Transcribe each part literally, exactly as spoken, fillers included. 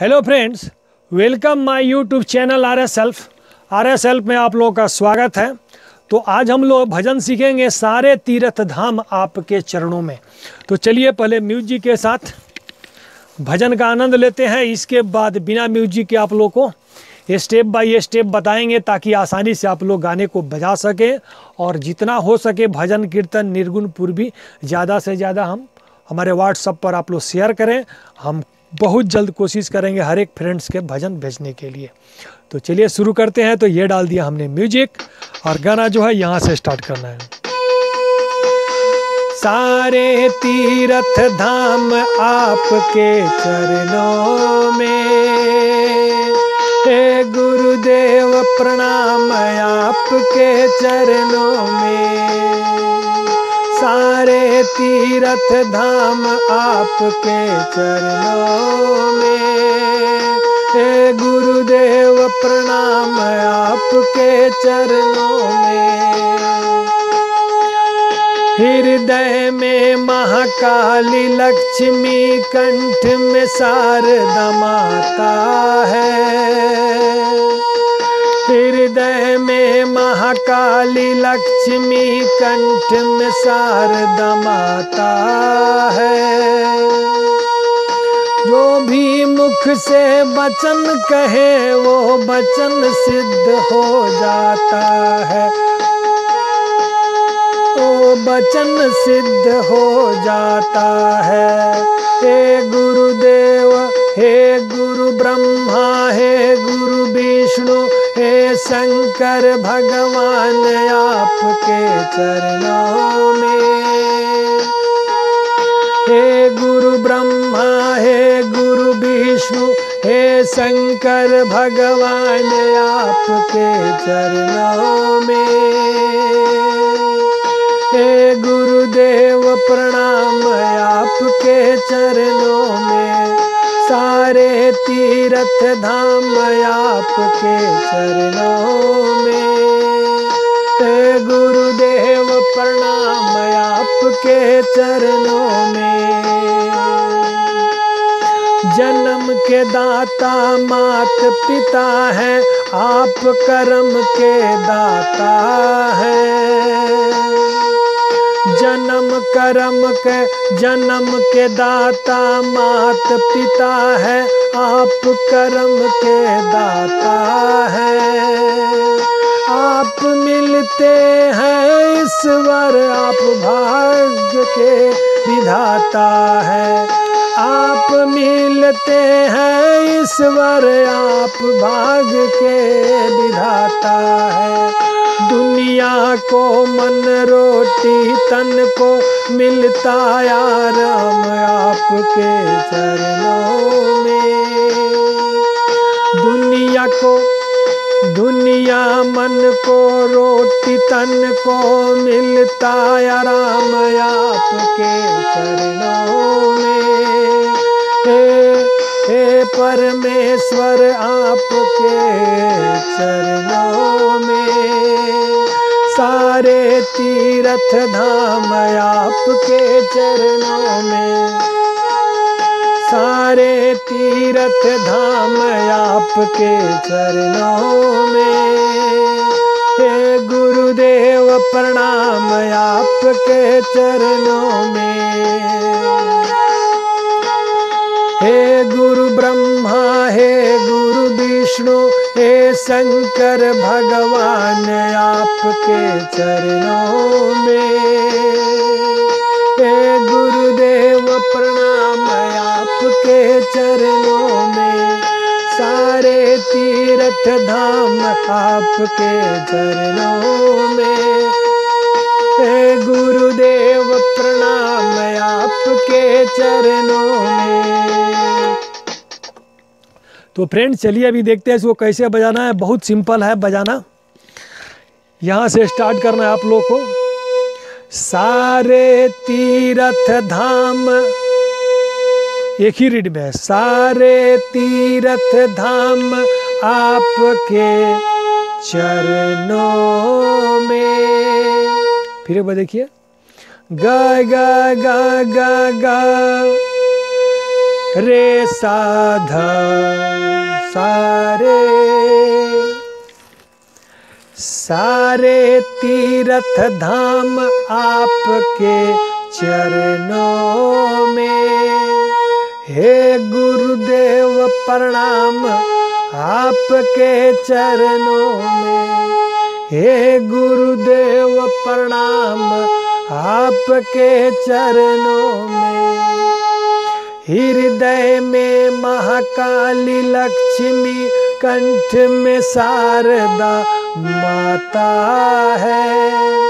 Hello friends, welcome my YouTube channel R S self. R S self में आप लोगों का स्वागत है। तो आज हम लोग भजन सीखेंगे सारे तीर्थ धाम आपके चरणों में। तो चलिए पहले म्यूजिक के साथ भजन का आनंद लेते हैं, इसके बाद बिना म्यूजिक के आप लोग को स्टेप बाय स्टेप बताएंगे ताकि आसानी से आप लोग गाने को बजा सकें और जितना हो सके भजन कीर्तन निर्गुण पूर्वी ज़्यादा से ज़्यादा हम हमारे व्हाट्सएप पर आप लोग शेयर करें। हम बहुत जल्द कोशिश करेंगे हर एक फ्रेंड्स के भजन भेजने के लिए। तो चलिए शुरू करते हैं। तो ये डाल दिया हमने म्यूजिक और गाना जो है यहाँ से स्टार्ट करना है। सारे तीर्थ धाम आपके चरणों में, हे गुरुदेव प्रणाम आपके चरणों में। सारे तीर्थ धाम आपके चरणों में, हे गुरुदेव प्रणाम आपके चरणों में। हृदय में महाकाली लक्ष्मी, कंठ में शारदा माता है। हृदय में महाकाली लक्ष्मी, कंठ में शारदा माता है। जो भी मुख से वचन कहे वो वचन सिद्ध हो जाता है, वो वचन सिद्ध हो जाता है। हे गुरुदेव, हे गुरु ब्रह्मा, हे गुरु विष्णु, हे शंकर भगवान आपके चरणों में। हे गुरु ब्रह्मा, हे गुरु विष्णु, हे शंकर भगवान आपके चरणों में। हे गुरुदेव प्रणाम आपके चरणों में। सारे तीर्थ धाम आपके चरणों में, हे गुरुदेव प्रणाम आपके चरणों में। जन्म के दाता मात पिता है, आप कर्म के दाता है। जन्म कर्म के जन्म के दाता मात पिता है, आप कर्म के दाता है। आप मिलते हैं ईश्वर, आप भाग्य के विधाता है। आप मिलते हैं ईश्वर, आप भाग्य के विधाता है। दुनिया को मन रोटी तन को मिलता आराम आपके चरणों में। दुनिया को दुनिया मन को रोटी तन को मिलता आराम आपके चरणों में। हे हे परमेश्वर आपके चरणों में। सारे तीर्थ धाम आपके चरणों में। सारे तीर्थ धाम आपके चरणों में, हे गुरुदेव प्रणाम आपके चरणों में। हे गुरु ब्रह्मा, हे गुरु विष्णु, हे शंकर भगवान आपके चरणों में। हे गुरुदेव प्रणाम आपके चरणों में। सारे तीर्थ धाम आपके चरणों में, हे गुरुदेव प्रणाम आपके चरणों में। तो फ्रेंड्स चलिए अभी देखते हैं इसको कैसे बजाना है। बहुत सिंपल है बजाना। यहाँ से स्टार्ट करना है आप लोग को। सारे तीर्थ धाम, एक ही रीड में, सारे तीर्थ धाम आपके चरणों में। फिर एक बार देखिए, गा गा गा गा गा रे साधा सारे सारे तीर्थ धाम आपके चरणों में। हे गुरुदेव प्रणाम आपके चरणों में। हे गुरुदेव प्रणाम आपके चरणों में। हृदय में महाकाली लक्ष्मी, कंठ में शारदा माता है।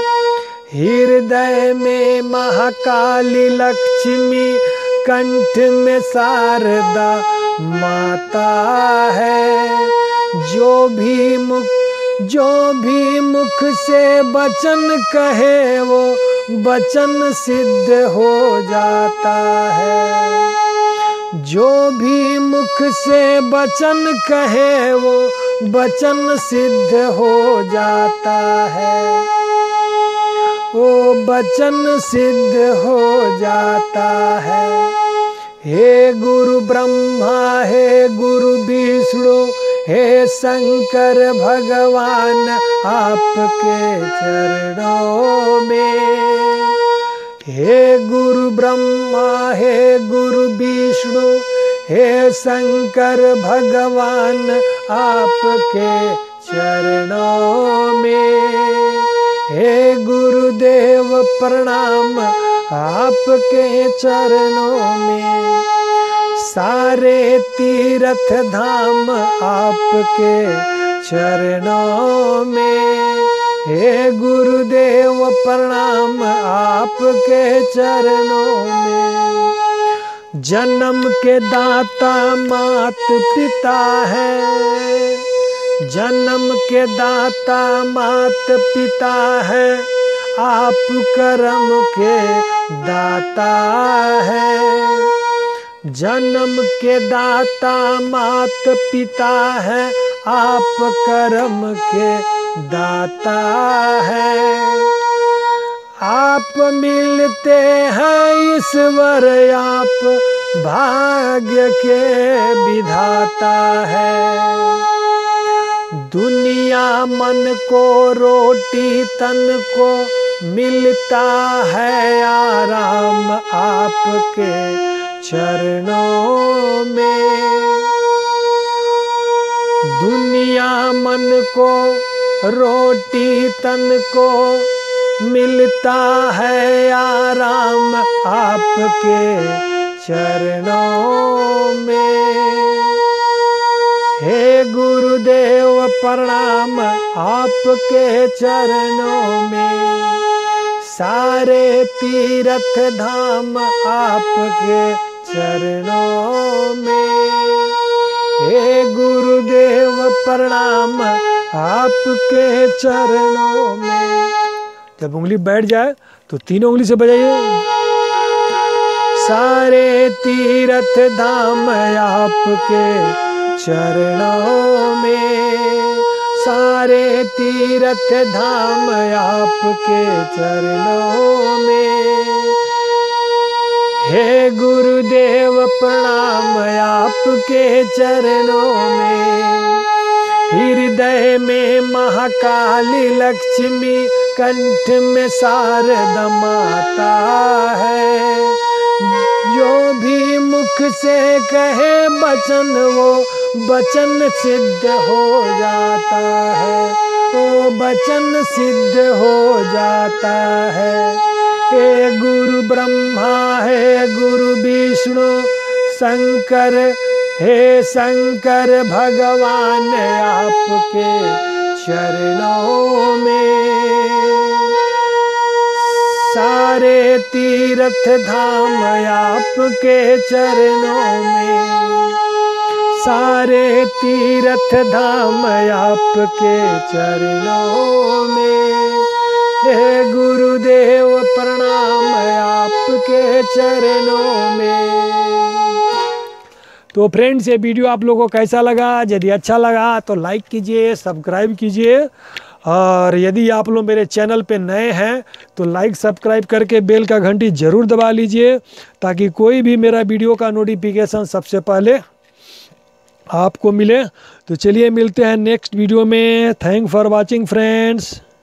हृदय में महाकाली लक्ष्मी, कंठ में शारदा माता है। जो भी मुख जो भी मुख से वचन कहे वो वचन सिद्ध हो जाता है। जो भी मुख से वचन कहे वो वचन सिद्ध हो जाता है। वो वचन सिद्ध हो जाता है। हे गुरु ब्रह्मा, हे गुरु विष्णु, हे शंकर भगवान आपके चरणों में। हे गुरु ब्रह्मा, हे गुरु विष्णु, हे शंकर भगवान आपके चरणों में। हे गुरुदेव प्रणाम आपके चरणों में। सारे तीर्थ धाम आपके चरणों में। हे गुरुदेव प्रणाम आपके चरणों में। जन्म के दाता मात पिता है। जन्म के दाता मात पिता है। आप कर्म के दाता है। जन्म के दाता मात पिता है। आप कर्म के दाता है। आप मिलते हैं ईश्वर, आप भाग्य के विधाता है। दुनिया मन को रोटी तन को मिलता है आराम आपके चरणों में। दुनिया मन को रोटी तन को मिलता है आराम आपके चरणों में। हे गुरुदेव प्रणाम आपके चरणों में। सारे तीर्थ धाम आपके चरणों में। हे गुरुदेव प्रणाम आपके चरणों में। जब उंगली बैठ जाए तो तीनों उंगली से बजाइए। सारे तीर्थ धाम आपके चरणों में। सारे तीर्थ धाम आपके चरणों में। हे गुरुदेव प्रणाम आपके चरणों में। हृदय में महाकाली लक्ष्मी, कंठ में शारदा माता है। जो भी मुख से कहे वचन वो वचन सिद्ध हो जाता है। वो वचन सिद्ध हो जाता है। हे गुरु ब्रह्मा, हे गुरु विष्णु, शंकर, हे शंकर भगवान आपके चरणों में। सारे तीर्थ धाम आपके चरणों में। सारे तीर्थ धाम आपके चरणों में। हे गुरुदेव प्रणाम आपके चरणों में। तो फ्रेंड्स, ये वीडियो आप लोगों को कैसा लगा? यदि अच्छा लगा तो लाइक कीजिए, सब्सक्राइब कीजिए, और यदि आप लोग मेरे चैनल पे नए हैं तो लाइक सब्सक्राइब करके बेल का घंटी ज़रूर दबा लीजिए, ताकि कोई भी मेरा वीडियो का नोटिफिकेशन सबसे पहले आपको मिले। तो चलिए मिलते हैं नेक्स्ट वीडियो में। Thank for watching friends.